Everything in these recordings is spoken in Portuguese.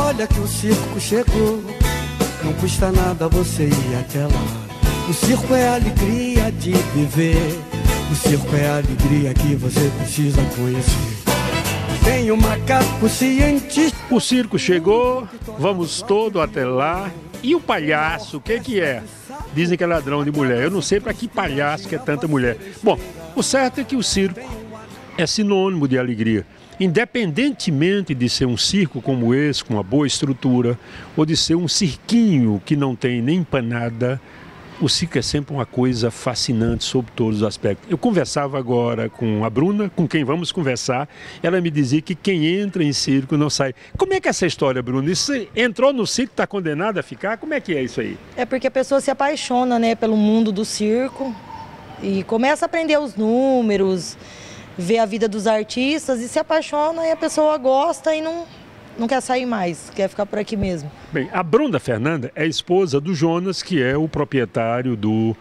Olha que o circo chegou, não custa nada você ir até lá. O circo é a alegria de viver, o circo é a alegria que você precisa conhecer. Tem um macaco cientista. O circo chegou, vamos todo até lá. E o palhaço, o que é? Dizem que é ladrão de mulher. Eu não sei para que palhaço que é tanta mulher. Bom, o certo é que o circo é sinônimo de alegria. Independentemente de ser um circo como esse, com uma boa estrutura, ou de ser um cirquinho que não tem nem empanada, o circo é sempre uma coisa fascinante sob todos os aspectos. Eu conversava agora com a Bruna, com quem vamos conversar. Ela me dizia que quem entra em circo não sai. Como é que é essa história, Bruna? Você entrou no circo, está condenado a ficar? Como é que é isso aí? É porque a pessoa se apaixona, né, pelo mundo do circo e começa a aprender os números, ver a vida dos artistas e se apaixona e a pessoa gosta e não quer sair mais, quer ficar por aqui mesmo. Bem, a Bruna Fernanda é esposa do Jonas, que é o proprietário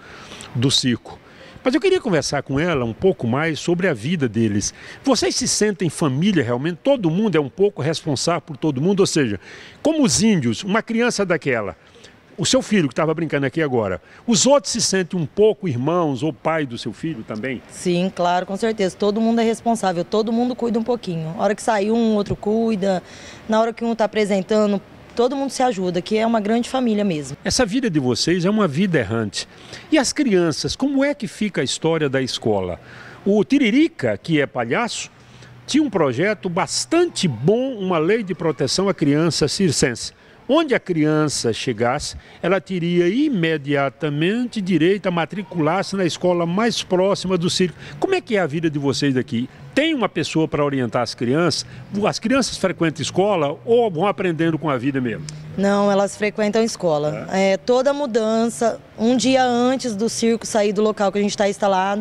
do circo. Mas eu queria conversar com ela um pouco mais sobre a vida deles. Vocês se sentem família realmente? Todo mundo é um pouco responsável por todo mundo? Ou seja, como os índios, uma criança daquela, o seu filho que estava brincando aqui agora, os outros se sentem um pouco irmãos ou pai do seu filho também? Sim, claro, com certeza. Todo mundo é responsável, todo mundo cuida um pouquinho. Na hora que sai um, outro cuida. Na hora que um está apresentando, todo mundo se ajuda, que é uma grande família mesmo. Essa vida de vocês é uma vida errante. E as crianças, como é que fica a história da escola? O Tiririca, que é palhaço, tinha um projeto bastante bom, uma lei de proteção à criança circense. Onde a criança chegasse, ela teria imediatamente direito a matricular-se na escola mais próxima do circo. Como é que é a vida de vocês aqui? Tem uma pessoa para orientar as crianças? As crianças frequentam escola ou vão aprendendo com a vida mesmo? Não, elas frequentam escola. Toda mudança, um dia antes do circo sair do local que a gente está instalado,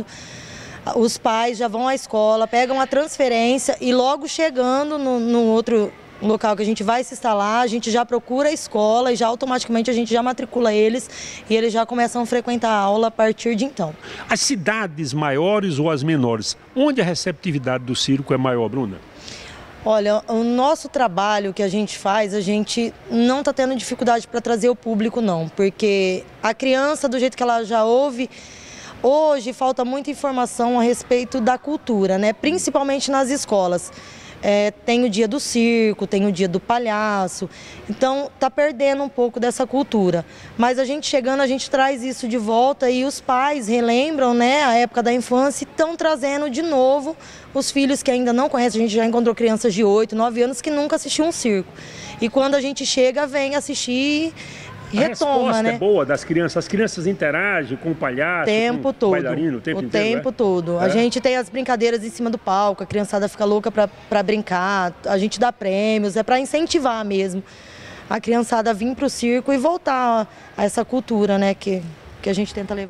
os pais já vão à escola, pegam a transferência e logo chegando no outro local que a gente vai se instalar, a gente já procura a escola e já automaticamente a gente já matricula eles e eles já começam a frequentar a aula a partir de então. As cidades maiores ou as menores, onde a receptividade do circo é maior, Bruna? Olha, o nosso trabalho que a gente faz, a gente não está tendo dificuldade para trazer o público não, porque a criança, do jeito que ela já ouve, hoje falta muita informação a respeito da cultura, né? Principalmente nas escolas. Tem o dia do circo, tem o dia do palhaço, então tá perdendo um pouco dessa cultura. Mas a gente chegando, a gente traz isso de volta e os pais relembram, né, a época da infância e estão trazendo de novo os filhos que ainda não conhecem. A gente já encontrou crianças de 8, 9 anos que nunca assistiam um circo. E quando a gente chega, vem assistir e retoma, né? A resposta é boa das crianças, as crianças interagem com o palhaço, com o bailarino, o tempo inteiro, tempo todo. A gente tem as brincadeiras em cima do palco, a criançada fica louca para brincar, a gente dá prêmios, é para incentivar mesmo a criançada a vir para o circo e voltar a essa cultura, né, que a gente tenta levar.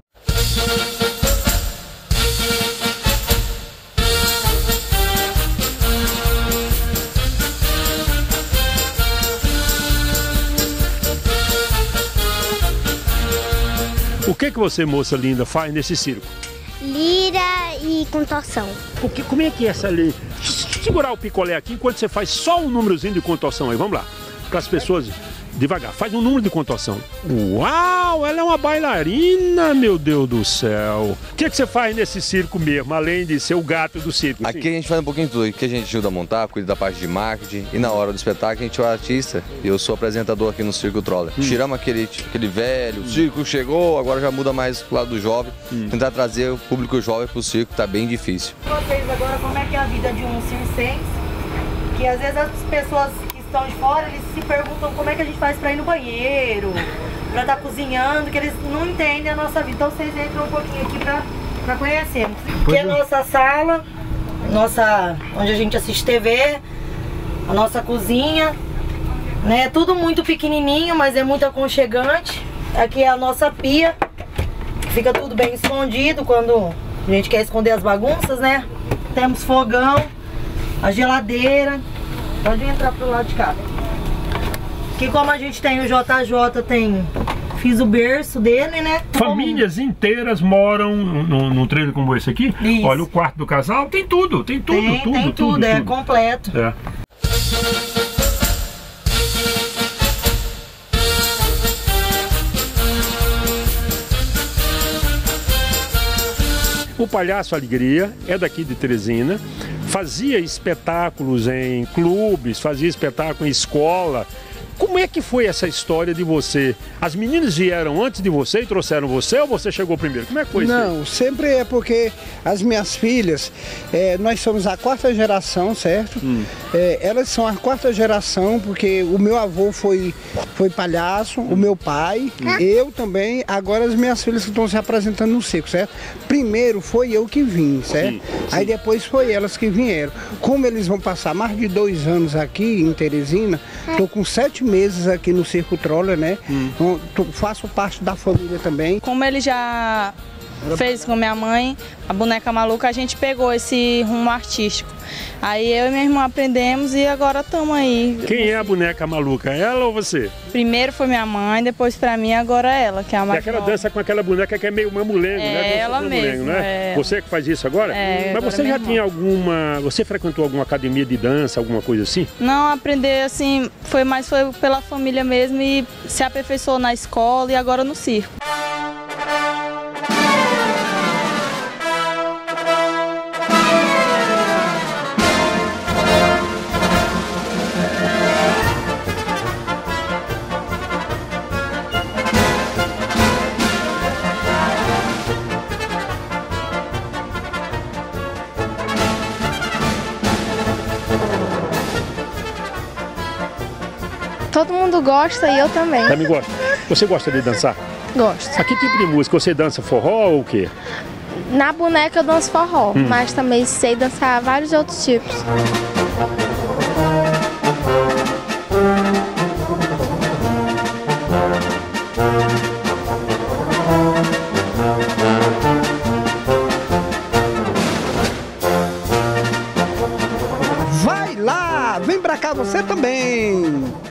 O que você, moça linda, faz nesse circo? Lira e contorção. Como é que é essa lei? Segurar o picolé aqui enquanto você faz só um númerozinho de contorção aí. Vamos lá. Para as pessoas, devagar. Faz um número de contorção. Uau, ela é uma bailarina, meu Deus do céu. O que você faz nesse circo mesmo, além de ser o gato do circo? Aqui a gente faz um pouquinho de tudo. Aqui a gente ajuda a montar, cuida da parte de marketing. E na hora do espetáculo a gente é o artista. E eu sou apresentador aqui no Circo Troller. Tiramos aquele velho, o circo chegou, agora já muda mais pro lado do jovem. Tentar trazer o público jovem pro circo tá bem difícil. Vocês agora, como é que é a vida de um circense? Que às vezes as pessoas estão de fora, eles se perguntam como é que a gente faz para ir no banheiro, para estar cozinhando, que eles não entendem a nossa vida. Então vocês entram um pouquinho aqui para conhecermos. Aqui é a nossa sala, onde a gente assiste TV, a nossa cozinha, né? Tudo muito pequenininho, mas é muito aconchegante. Aqui é a nossa pia, fica tudo bem escondido quando a gente quer esconder as bagunças, né? Temos fogão, a geladeira. Pode entrar pro lado de cá. Aqui, como a gente tem o JJ, fiz o berço dele, né? Famílias inteiras moram num trailer como esse aqui. Isso. Olha, o quarto do casal tem tudo, tudo. Tem tudo, é completo. É. o Palhaço Alegria é daqui de Teresina, fazia espetáculos em clubes, fazia espetáculo em escola. Como é que foi essa história de você? As meninas vieram antes de você e trouxeram você ou você chegou primeiro? Como é que foi isso? Não, sempre é porque as minhas filhas, nós somos a 4ª geração, certo? Elas são a 4ª geração porque o meu avô foi palhaço, o meu pai, eu também, agora as minhas filhas que estão se apresentando no circo, certo? Primeiro foi eu que vim, certo? Sim. Aí depois foi elas que vieram. Como eles vão passar mais de 2 anos aqui em Teresina, estou com 7 meses aqui no Circo Troller, né? Faço parte da família também. Como ele já fez com minha mãe, a boneca maluca, a gente pegou esse rumo artístico. Aí eu e minha irmã aprendemos e agora estamos aí. Quem é a boneca maluca? Ela ou você? Primeiro foi minha mãe, depois pra mim, agora ela, que é a mais nova. Dança com aquela boneca que é meio mamulengo, né? Ela mesmo, né? Você que faz isso agora? Mas você já tinha alguma... Você frequentou alguma academia de dança, alguma coisa assim? Não, aprender assim, foi pela família mesmo e se aperfeiçoou na escola e agora no circo. Todo mundo gosta e eu também. Também gosta. Você gosta de dançar? Gosto. A que tipo de música? Você dança forró ou o quê? Na boneca eu danço forró, mas também sei dançar vários outros tipos. Vai lá, vem pra cá você também.